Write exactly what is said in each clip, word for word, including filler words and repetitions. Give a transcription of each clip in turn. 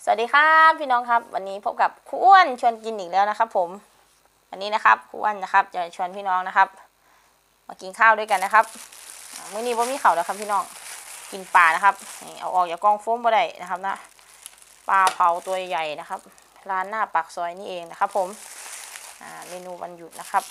สวัสดีครับพี่น้องครับวันนี้พบกับครูอ้วนชวนกินอีกแล้วนะครับผมวันนี้นะครับครูอ้วนนะครับจะชวนพี่น้องนะครับมากินข้าวด้วยกันนะครับมื้อนี้ผมมีข้าวแล้วครับพี่น้องกินปลานะครับนี่เอาออกจากกล้องโฟมบ่ได้นะครับนะปลาเผาตัวใหญ่นะครับร้านหน้าปากซอยนี่เองนะครับผมเมนูวันหยุดนะครับ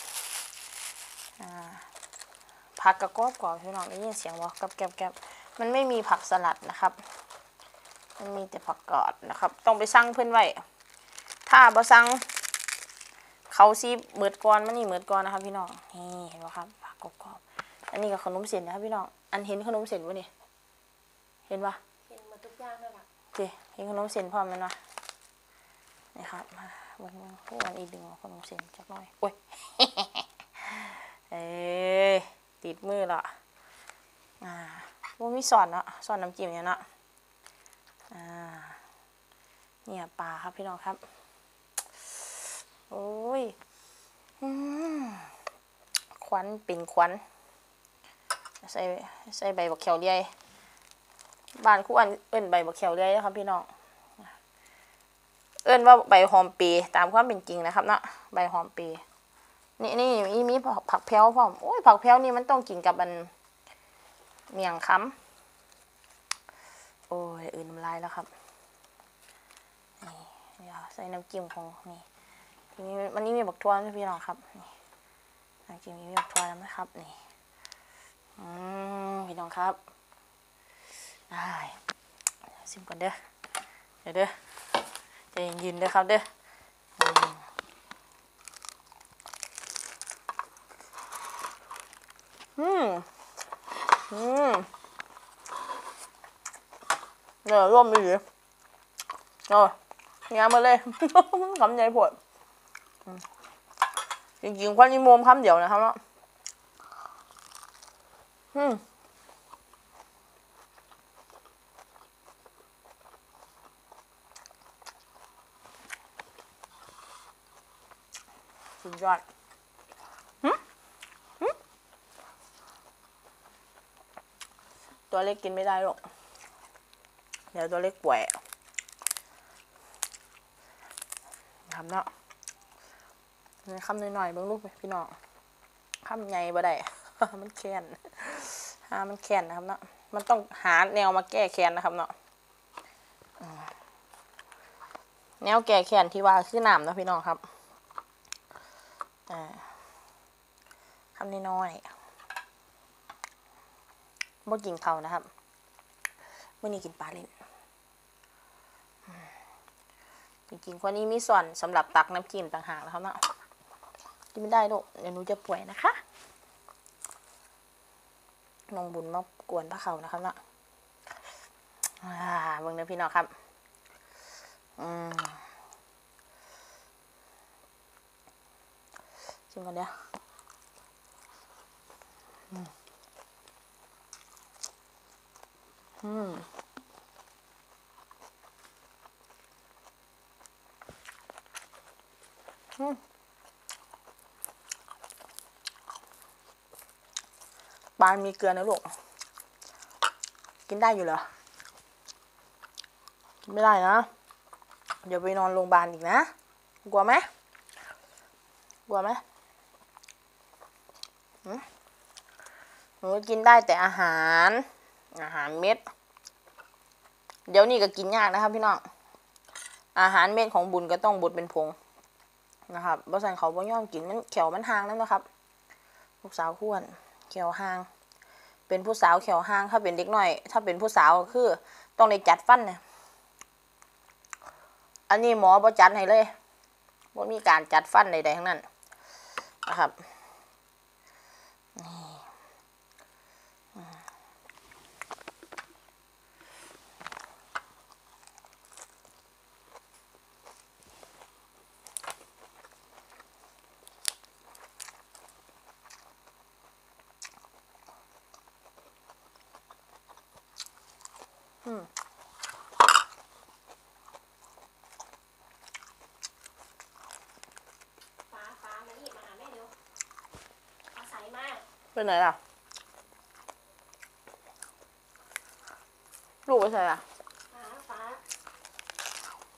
ผักกระกอบก่อนพี่น้องได้ยินเสียงว่ากับแกบแกบมันไม่มีผักสลัดนะครับมันมีแต่ผักกาดนะครับต้องไปสั่งเพิ่นไว้ถ้าบ่สั่งเขาซีเหมือดก่อนมันนี่เหมือดก่อนนะครับพี่น้องนี่เห็นไหมครับผักกรอบๆอันนี้ก็ขนมเส้นนะครับพี่น้องอันเห็นขนมเส้นวะนี่เห็นปะเห็นหมดทุกอย่างเลยล่ะโอเคเห็นขนมเส้นพร้อมมันวะนี่ครับมาวันนี้พวกวันอีดึงขนมเส้นจักหน่อยโอ้ยเอ้ยติดมือละอ่าว่ามีซอสเนาะซอสน้ำจิ้มเนี่ยเนาะอ่าเนี่ยปลาครับพี่น้องครับโอ้ยควันเป็นควันใส่ใส่ใบบักเขียวเลียบ้านคู่อันเอิ้นใบบักเขียวเลียนะครับพี่น้องเอิ้นว่าใบหอมปีตามความเป็นจริงนะครับเนาะใบหอมปีนี่นี่มีผักแพ้วพร้อมโอ้ยผักแพ้วนี่มันต้องกินกับมันเมี่ยงคำโอ้ยอื่นน้ำลายแล้วครับนี่ใส่น้ำจิ้มของนี่วันนี้มีบักทั่วนะพี่น้องครับนี่น้ำจิ้มมีบักทั่วแล้วนะครับนี่อืมพี่น้องครับได้ชิมก่อนเด้อเดี๋ยวเด้อใจเย็นๆเด้อครับเด้ออืมอืมเนี่ยร่วมดีเลยโอ้ยงามมาเลยคำใหญ่ปวดจริงๆควันนี้โมมคำเดียวนะครับเนาะอืมสุดยอดตัวเล็กกินไม่ได้หรอกเดี๋ยวตัวเล็กป่วยทำเนาะคำหน่อยๆเบิ่งลูกไปพี่น้องคำใหญ่บ่ได้มันแค้นหามันแค้นนะครับเนาะมันต้องหาแนวมาแก้แค้นนะครับเนาะแนวแก้แค้นที่ว่าคือน้ำนะพี่น้องครับคำน้อยๆบ่กินเขานะครับเมื่อนี้กินปลาเล่นจริงๆคนนี้มีส่วนสำหรับตักน้ำจิ้มต่างหากนะครับเนาะกินไม่ได้ลูกเดี๋ยวหนูจะป่วยนะคะน้องบุญมากวนพระเขานะครับเนาะอ่าเบิ่งเด้อพี่น้องครับอืมชิมกันเด้ออืมอืมอืมปลามีเกลือนะลูกกินได้อยู่เหรอกินไม่ได้นะเดี๋ยวไปนอนโรงพยาบาลอีกนะกลัวไหมกลัวไหมหนูกินได้แต่อาหารอาหารเม็ดเดี๋ยวนี้ก็กินยากนะครับพี่น้องอาหารเม็ดของบุญก็ต้องบดเป็นผงนะครับบ่สั่นเขาบ่ยอมกินมันเขียวมันห่างแล้วนะครับลูกสาวข้วนเขียวห่างเป็นผู้สาวเขียวห่างถ้าเป็นเด็กน้อยถ้าเป็นผู้สาวก็คือต้องได้จัดฟันเนี่ยอันนี้หมอบ่จัดให้เลยบ่มีการจัดฟันใดๆทั้งนั้นนะครับอืมป้าป้ามานี่มาหาแม่เร็วเอาใส่มาเป็นไหนล่ะลูกไปใส่ล่ะป้าป้า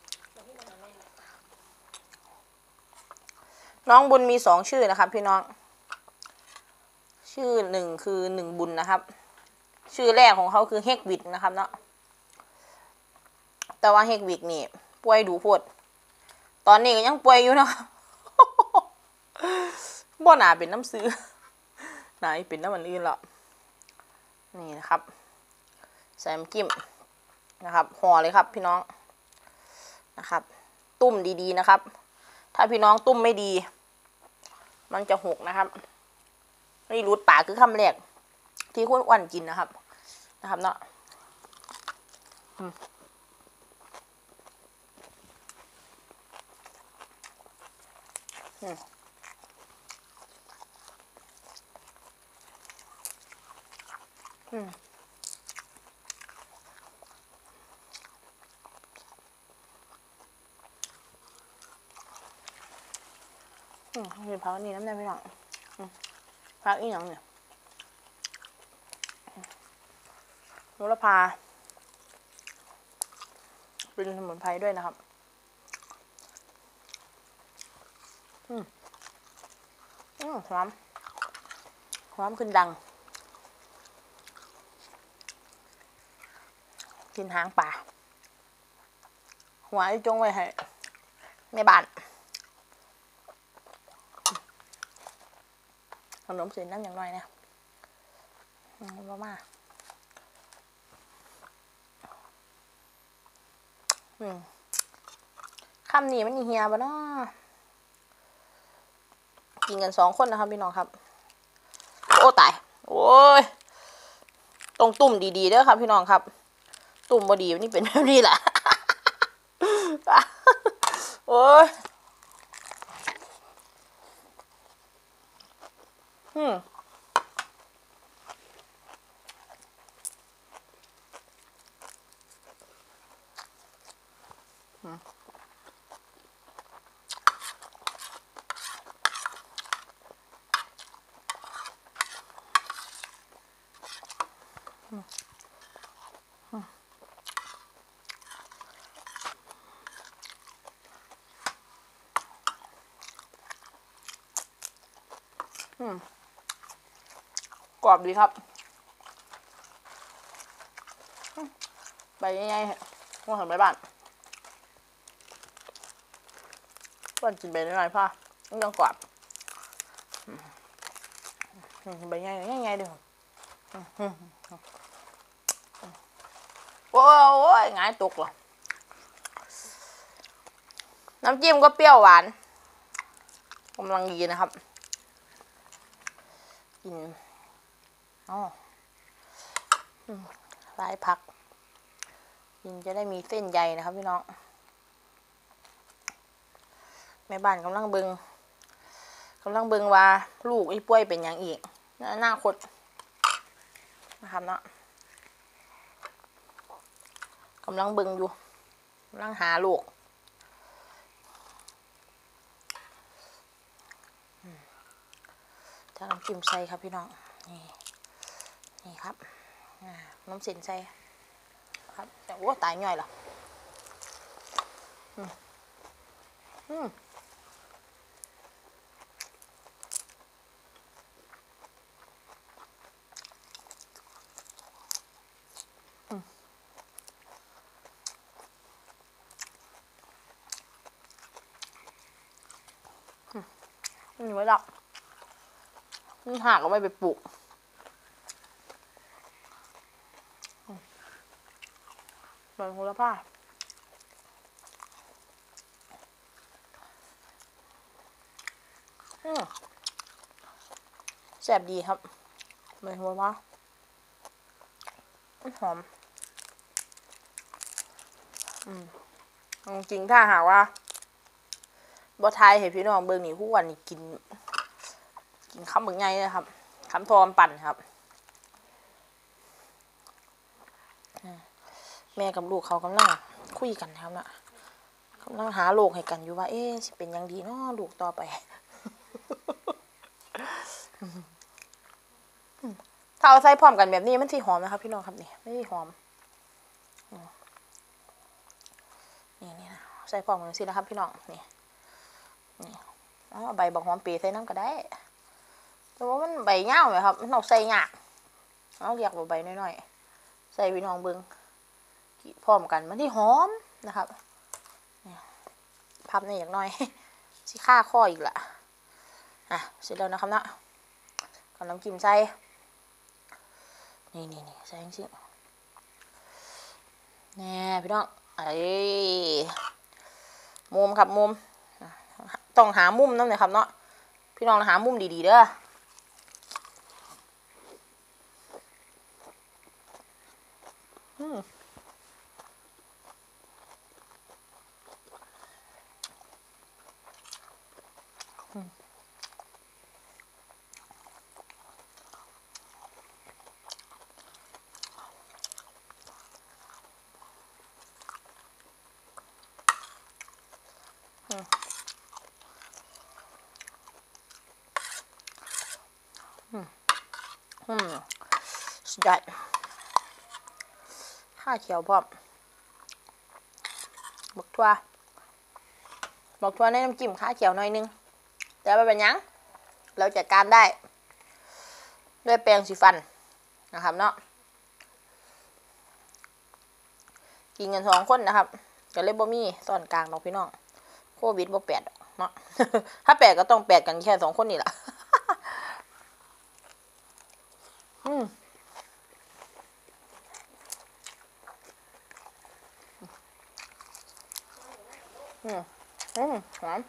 น้องบุญมีสองชื่อนะครับพี่น้องชื่อหนึ่งคือหนึ่งบุญนะครับชื่อแรกของเขาคือเฮกวิดนะครับเนาะแต่ว่าเฮกวิดนี่ป่วยดูโพดตอนนี้ก็ยังป่วยอยู่เนาะ บ่หนาเป็นน้ำซื้อไหนเป็นน้ำมันอื่นหรอนี่นะครับใส่น้ำจิ้มนะครับห่อเลยครับพี่น้องนะครับตุ้มดีๆนะครับถ้าพี่น้องตุ้มไม่ดีมันจะหกนะครับนี่รูดปากคือคำแรกที่คุณอ้วนกินนะครับนะครับเนาะอืมอืมอืมอืมเห็นพักนี่น้ำได้ไหมหรออืมพักอีหยังเนี่ยโหระพาเป็นสมุนไพรด้วยนะครับอืมอืมหอมหอมขึ้นดังกินหางปลาหัวไอ้จงไว้ให้ในบ้านขนมเส้นน้ำอย่างน้อยเนี่ยอืมบ้ามาอืมคำนี้มันเฮียบ่เนาะกินกันสองคนนะครับพี่น้องครับโอ้ตายโอ้ยตรงตุ่มดีๆเด้อครับพี่น้องครับตุ่มบดีนี่เป็นแบบนี้แหละ โอ้ยอืมอืมอืมกรอบดีครับใบใหญ่ๆว่าทำไรบ้านก่อนกินใบน้อยๆพ่อมันต้องกรอบใบใหญ่ๆง่ายๆเด้อโอ้ยง่ายตกเหรอน้ำจิ้มก็เปรี้ยวหวานกำลังดีนะครับกินอ๋อลายผักกินจะได้มีเส้นใยนะครับพี่น้องแม่บ้านกำลังเบิงกำลังเบิงว่าลูกอีป่วยเป็นอย่างอีกอนาคตนะครับเนาะกำลังเบิงอยู่กำลังหาลูกถ้าน้ำจิ้มใส่ครับพี่น้องนี่นี่ครับน้ำเส้นใส่ครับแต่ว่าตายง่อยเหรออืมอืมนี่ไว้ละนี่หากเอาไว้ไปปลูกใบโหระพาอืมแซ่บดีครับใบโหระพาหอมอืมจริงถ้าหากว่าบ่ทายให้พี่น้องเบิ่งนี่ผู้วันนี่กินกินคำบึงไงเลยครับคำทอมปั่นครับแม่กับลูกเขากำลังคุยกันครับนะกำลังหาโลกให้กันอยู่ว่าเอ๊ะสิเป็นยังดีเนาะลูกต่อไป ถ้าเอาใส่พร้อมกันแบบนี้มันสิหอมนะครับพี่น้องครับนี่ไม่ได้หอมนี่นี่นะใส่พร้อมกันสินะครับพี่น้องนี่นี่อ๋อใบบักหอมเปรย์ใส่น้ำก็ได้แต่ว่ามันใบเงาไหมครับมันต้องใส่ยากเอาเรียกว่าใบน้อยๆใส่พี่น้องเบิ้งพร้อมกันมันที่หอมนะครับพับในอย่างน้อยสิค่าข้ออีกละอ่ะเสร็จแล้วนะครับเนาะก่อนน้ำจิ้มใส่นี่นี่นี่ใส่จริงๆแน่พี่น้องไอ้มุมครับมุมต้องหามุมนั่นเลยครับเนาะพี่น้องหามุมดีๆเด้ออืมอืมอืมอืมสุดยอดข้าวเขียวพร้อมบักทั่วบักทั่วในน้ำจิ้มข้าวเขียวหน่อยนึงแต่ไม่เป็นยังเราจัดการได้ด้วยแปรงสีฟันนะครับเนาะกินกันสองคนนะครับก็เลยบ่มีซ่อนกลางดอกพี่น้องโควิดบ่แปดเนาะ ถ้าแปดก็ต้องแปดกันแค่สองคนนี่แหละ อืมอืมอืมหอม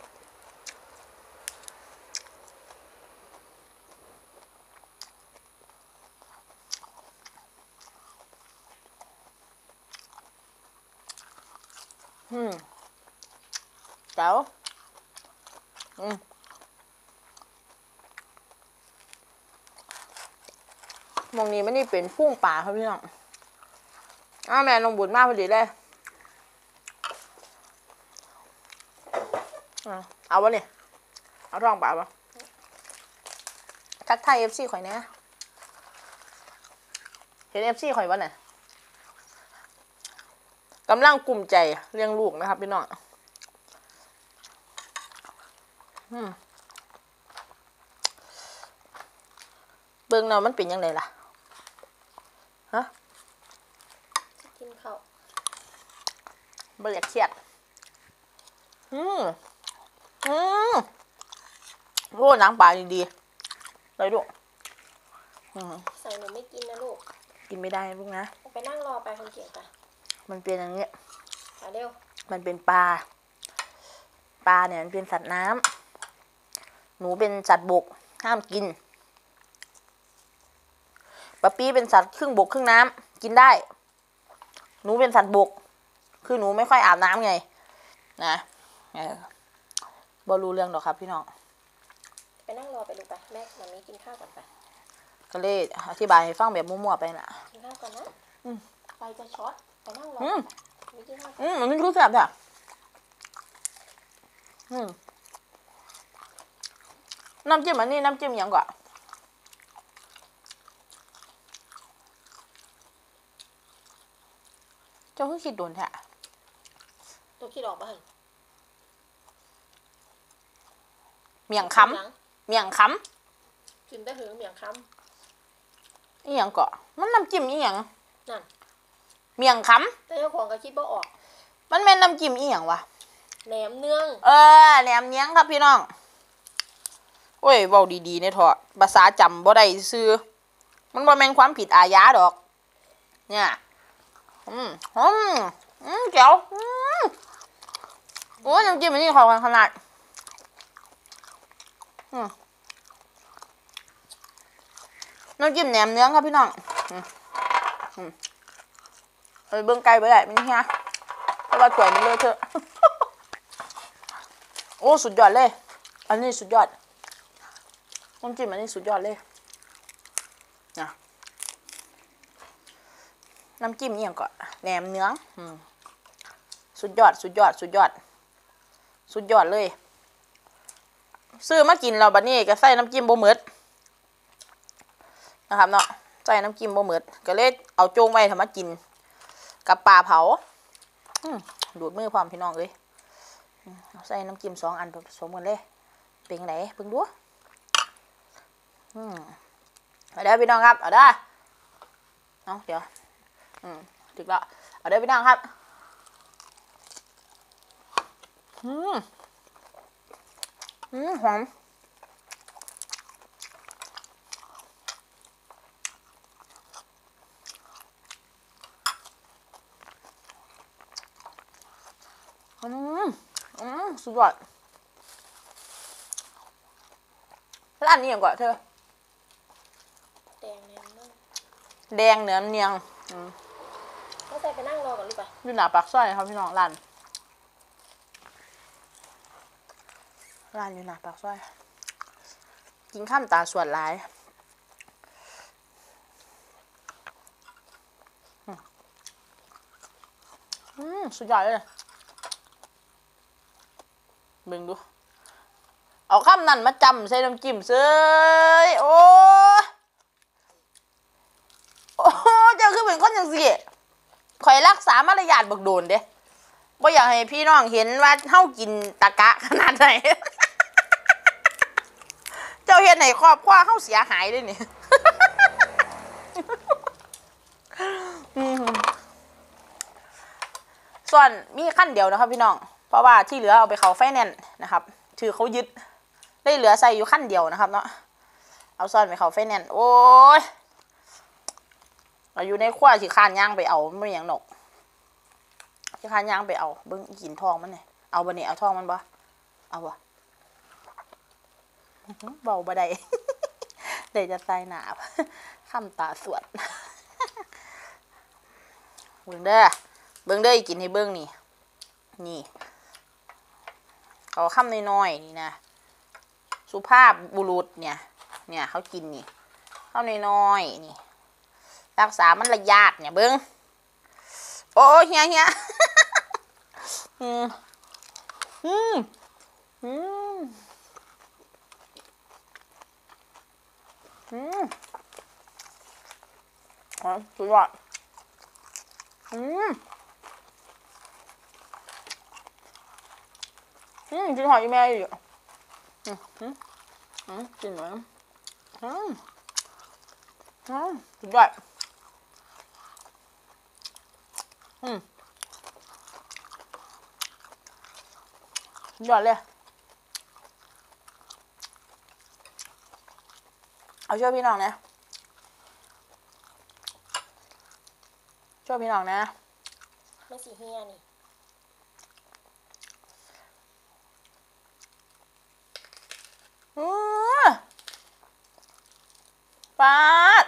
อืมเจ๋วอืมมองนี้ไม่ได้เป็นพุ่งป่าครับพี่น้องอ้าแม่ลงบุญมากพอดีเลยเอาวะเนี่ยเอาท้องป่าปะทักทายเอฟซีข่อยเนี่ยเห็นเอฟซีข่อยวะเนี่ยกำลังกลุ่มใจเลี้ยงลูกนะครับพี่น้องอืมเบิ่งเนาะมันเป็นยังไงล่ะฮะกินข้าวบ่อยากเครียดอืมอืมโอ้หนังปลาดีๆเลยลูกอืมใส่หนูไม่กินนะลูกกินไม่ได้ลูกนะไปนั่งรอไปคนเก่งไปมันเป็นอย่างเงี้ยมาเร็วมันเป็นปลาปลาเนี่ยมันเป็นสัตว์น้ำหนูเป็นสัตว์บกห้ามกินปลาปีเป็นสัตว์ครึ่งบกครึ่งน้ำกินได้หนูเป็นสัตว์บกคือหนูไม่ค่อยอาบน้ำไงนะเออบอรู้เรื่องหรอกครับพี่น้องไปนั่งรอไปลูกไปแม่มามีกินข้าวก่อนไปก็เลยอธิบายให้ฟังแบบมั่วๆไปน่ะกินข้าวก่อนนะอืมไฟจะช็อตไปนั่งรออืมไปมีกินข้าวอืมมันไม่รู้แซ่บอ่ะอืมน้ำจิ้มอันนี้น้ำจิ้มหยังก่อนเจ้าเพิ่งคิดโดนแท้ตัวคิดออกมาให้เมี่ยงคำเมี่ยงคกินได้หือเหมียงคำอีหยังก่อนมันน้ำจิ้มอีหยังำนั่นเมี่ยงคแต่เจ้าของก็คิดบ่ออกำมันเป็นน้ำจิ้มอีหยังวะแหนมเนืองเออแหนมเนียงครับพี่น้องโอ้ยเว้าดีๆเนี่ยเถอะภาษาจำบ่ได้ซื่อมันบ่แม่นความผิดอาญาดอกเนี่ยอืมอืมอืมเจ๋วอืมโอ้ยน้ำจิ้มอันนี้ขอกันขนาดอืมน้ำจิ้มแหนมเนื้อครับพี่น้องอืมอืมเอ้ยเบิ่งไก่ไปได้มันเฮียเพราะว่าถ้วยมันเลอะเทอะ โอ้สุดยอดเลยอันนี้สุดยอดน้ำจิ้มอันนี้สุดยอดเลยนะน้ำจิ้มนี่ยังก่อนแหนมเนื้ออืมสุดยอดสุดยอดสุดยอดสุดยอดเลยซื้อมากินเราบัดนี้ก็ใส่น้ำจิ้มโบเหมิดนะครับเนาะใส่น้ำจิ้มโบเหมิดก็เลยเอาโจงไว้ทำมากินกับปลาเผาดูดมือพร้อมพี่น้องเลยใส่น้ำจิ้มสองอันผสมกันเลยเป็นไงเพิ่งดูอืมเอาเด้อพี่น้องครับเอาเด้อเอาเดี๋ยวอืมถึงแล้วเอาเด้อพี่น้องครับอืมอืมหอมอืมอืมสุดยอดร้านนี้อย่างก่อนเธอแดงเนี่ยนั่งแดงเหนือเนียงอืมต้องใส่ไปนั่งรอก่อนหรือเปล่าอยู่หน้าปากซอยครับพี่น้องร้านร้านอยู่หน้าปากซอยกินข้ามตาสวดหลายอืมอืมสุดยอดเลยเบิ่งดูเอาข้ามนั่นมาจำใส่น้ำจิ้มเซยโอ้โอ้เจ้าคือเป็นคนจังสิข่อยรักษามารยาทบักโดนเด้บ่อยากให้พี่น้องเห็นว่าเฮากินตะกะขนาดไหน เจ้าเฮ็ดให้ครอบครัวเฮาเสียหายเลยนี่ ส่วนมีขั้นเดียวนะครับพี่น้องเพราะว่าที่เหลือเอาไปเขาไฟแนนซ์นะครับถือเขายึดได้เหลือใส่อยู่ขั้นเดียวนะครับเนาะเอาซ่อนไปเขาไฟแนนซ์โอ้ยอยู่ในครัวสิคานย่างไปเอาไม่อย่างหนกสิคานย่างไปเอาเบิ้งกินทองมันเนี่ยเอาบ่เนี่ยเอาทองมันบ่เอาบ่เบาบ่ได้ เดี๋ยวจะตายหนาบข้ามตาสวด เบิ่งเด้อเบิ่งเด้อกินให้เบิ่งนี่นี่เอาข้ามน้อยๆนี่นะสุภาพบุรุษเนี่ยเนี่ยเขากินนี่ข้าวน้อยๆนี่รักษามันระยาดเนี่ยเบิ้งโอ้เฮียเฮีย อืมอืมอืมอืมอ๋อสุดยอดอืมอืมกินหอยแม่อยู่อืมอืมอืมกินหน่อยอืมอืมสุดยอดอืมสุดยอดเลยเอาช่วยพี่น้องนะช่วยพี่น้องนะไม่สีเฮียนี่อือปาด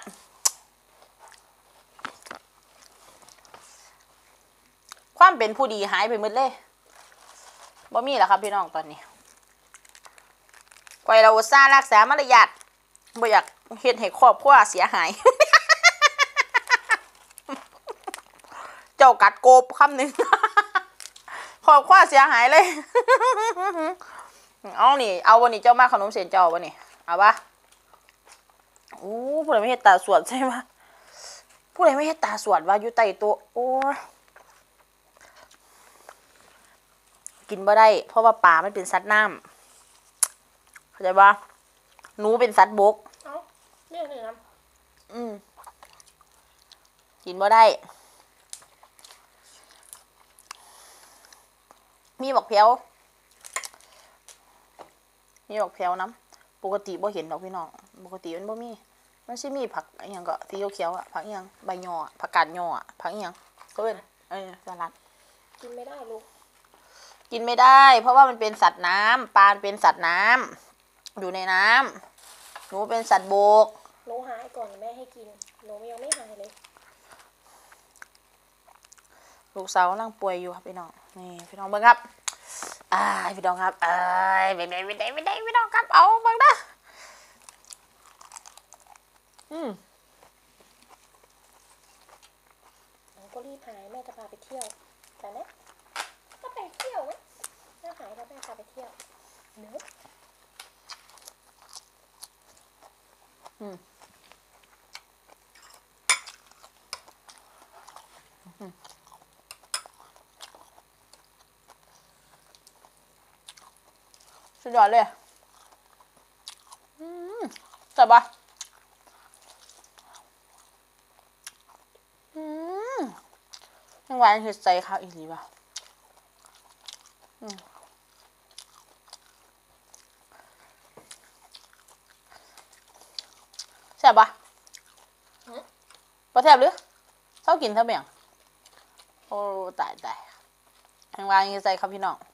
ความเป็นผู้ดีหายไปหมดเลยบ่มีแล้วครับพี่น้องตอนนี้ไว้เราอุตส่าห์รักษามารยาทบ่อยากเฮ็ดให้ครอบครัวเสียหาย เจ้ากัดโกบคำหนึ่ง ครอบครัวเสียหายเลย เอานี่เอาวันนี้เจ้ามาขนมเส้นเจ้าวันนี้เอาปะอู้ผู้ใดไม่เฮ็ดตาสวดใช่ไหมผู้ใดไม่เฮ็ดตาสวดว่าอยู่ใต้โต๊ะโอ้กินบ่ได้เพราะว่าปลามันเป็นสัตว์น้ำเข้าใจปะหนูเป็นสัตว์บกเอ้าเรียกเลยนะอืมกินบ่ได้มีบักเพียวมีบักเพียวน้ำปกติบ่เห็นดอกพี่น้องปกติมันบ่มีมันสิมีผักอหย่างก็สีเขียวๆอ่ะผักอหย่างใบหญ้อผักกาดหญ้ออ่ะผักอหย่างก็เป็นเออสลัดกินไม่ได้ลูกกินไม่ได้ เพราะว่ามันเป็นสัตว์น้ำปลาเป็นสัตว์น้ำอยู่ในน้ำหนูเป็นสัตว์บกหนูหายก่อนแม่ให้กินหนูยังไม่หายเลยลูกสาวกำลังป่วยอยู่ครับพี่น้องนี่พี่น้องเบิ่งครับอ่าพี่น้องครับเอ้ยไม่ได้ไม่ได้ไม่ได้พี่น้องครับเอาเบิ่งนะอืมหนูก็รีบหายแม่จะพาไปเที่ยวแต่ไหมก็ไปเที่ยวไหมแม่หายแล้วแม่พาไปเที่ยวเนื้ออืมสุดยอดเลยบปะอืมยังหวานเห็ดใส่ข้าวอีกหรือเปล่าอืมแซ่บปะปะแซ่บหรือเศร้ากินเท่าเบี่ยงโอ้ตายตายยังหวานเห็ดใส่ครับพี่น้อง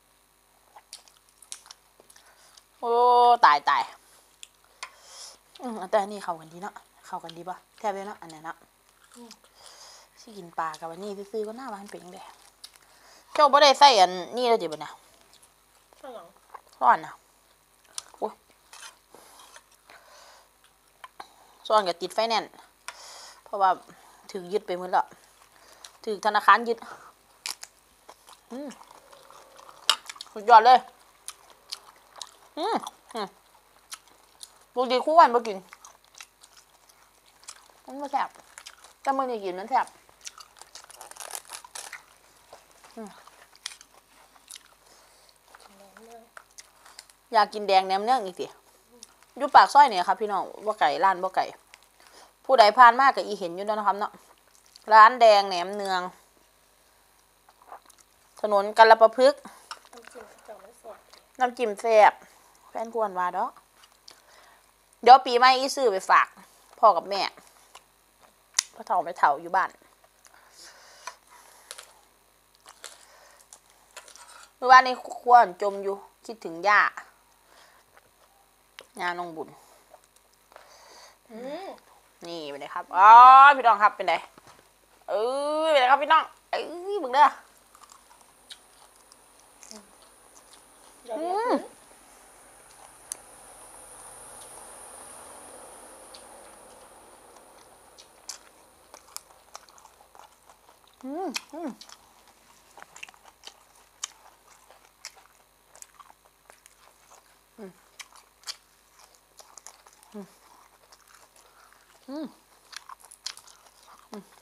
โอ้ตายตายอืมแต่อันนี้เข้ากันดีเนาะเข้ากันดีปะแซ่บเลยเนาะอันเนี้ยเนาะสิกินปลากับอันนี้ซื้อๆก็น่าหวานเป็นยังไงเจ้าบ่ได้ใส่อันนี้เลยจิบ่เนี่ยข้างหลังร้อนนะโอ้ยซ้อนกับติดไฟแนนซ์เพราะว่าถึงยึดไปหมดแล้วถึงธนาคารยึดอืมสุดยอดเลยอืมอืมปกติคู่วันบ่กินมันไม่แซ่บแต่มื้อนี้กินมันแซ่บอืมแหนมเนืองอยากกินแดงแหนมเนืองอีกสิอยู่ปากซอยเนี่ยครับพี่น้องบ่ไก่ร้านบ่ไก่ผู้ใดผ่านมากก็อีเห็นอยู่แล้วนะครับเนาะร้านแดงแหนมเนืองถนนกัลปะพฤกษ์น้ำจิ้มเจ้ามันแซ่บน้ำจิ้มแซ่บแฟนกวนว่าดอกเดี๋ยวปีใหม่อีซื้อไปฝากพ่อกับแม่พ่อเฒ่าไปเฒ่าอยู่บ้านเมื่อวานนี้ควรจมอยู่คิดถึงย่าย่าน้องบุญอืมนี่เป็นไงครับอ๋อพี่น้องครับเป็นไงเออเป็นไงครับพี่น้องเอ้ยมึงเด้อเดี๋ยวเดี๋ยวอืมอืมอืมอืมอืมอืม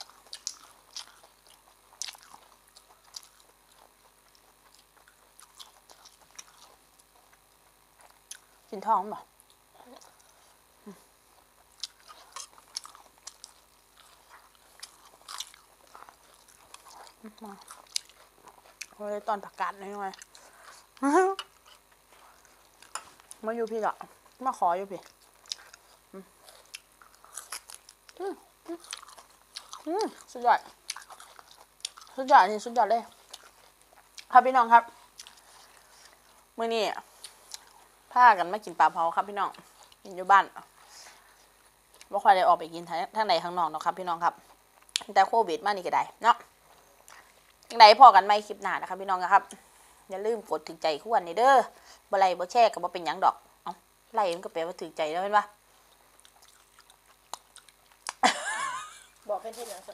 กินท้องป่ะมาเฮ้ยตอนประกาศหน่อยๆมาอยู่พี่ละมาขออยู่พี่อืมอืมอืมอืมสุดยอดสุดยอดนี่สุดยอดเลยครับพี่น้องครับมื้อนี้พากันมากินปลาเผาครับพี่น้องกินอยู่บ้านบ่ค่อยได้ออกไปกินทางไหนข้างนอกเนาะครับพี่น้องครับแต่โควิดมานี่ก็ได้เนาะยังไงพอกันไม่คลิปหน้านะครับพี่น้องครับอย่าลืมกดถึงใจคู่วันนี้เด้อบ่ไลค์บ่แชร์ก็บ่เป็นหยังดอกเอ้าไลค์มันก็แปลว่าถึงใจแล้วเห็นปะบอกให้ที่ไหนสิ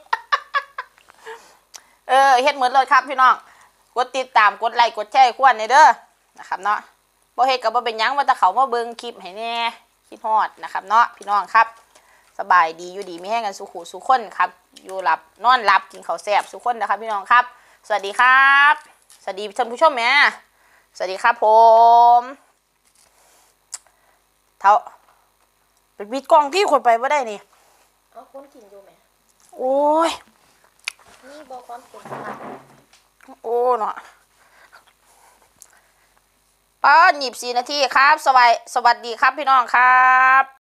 เออเฮ็ดเหมือนเลยครับพี่น้องกดติดตามกดไลค์กดแชร์คู่วันนี้เด้อนะครับเนาะบ่เฮ็ดก็บ่เป็นหยังว่าแต่เขามาเบิ่งคลิปให้แน่คิดฮอดนะครับเนาะพี่น้องครับสบายดีอยู่ดีมีแห้งกันสุขุสุขคนครับอยู่หลับนอนหลับกินข้าวแซ่บสุขคนนะครับพี่น้องครับสวัสดีครับสวัสดีท่านผู้ชมแม่สวัสดีครับผมเท่าไปปิดกล้องพี่คนไปว่าได้นี่เอาคนกินอยู่ไหมโอ้ยนี่บอกความเป็นสลัดโอ้เนาะป้าหยิบสี่นาทีครับสวัสดีสวัสดีครับพี่น้องครับ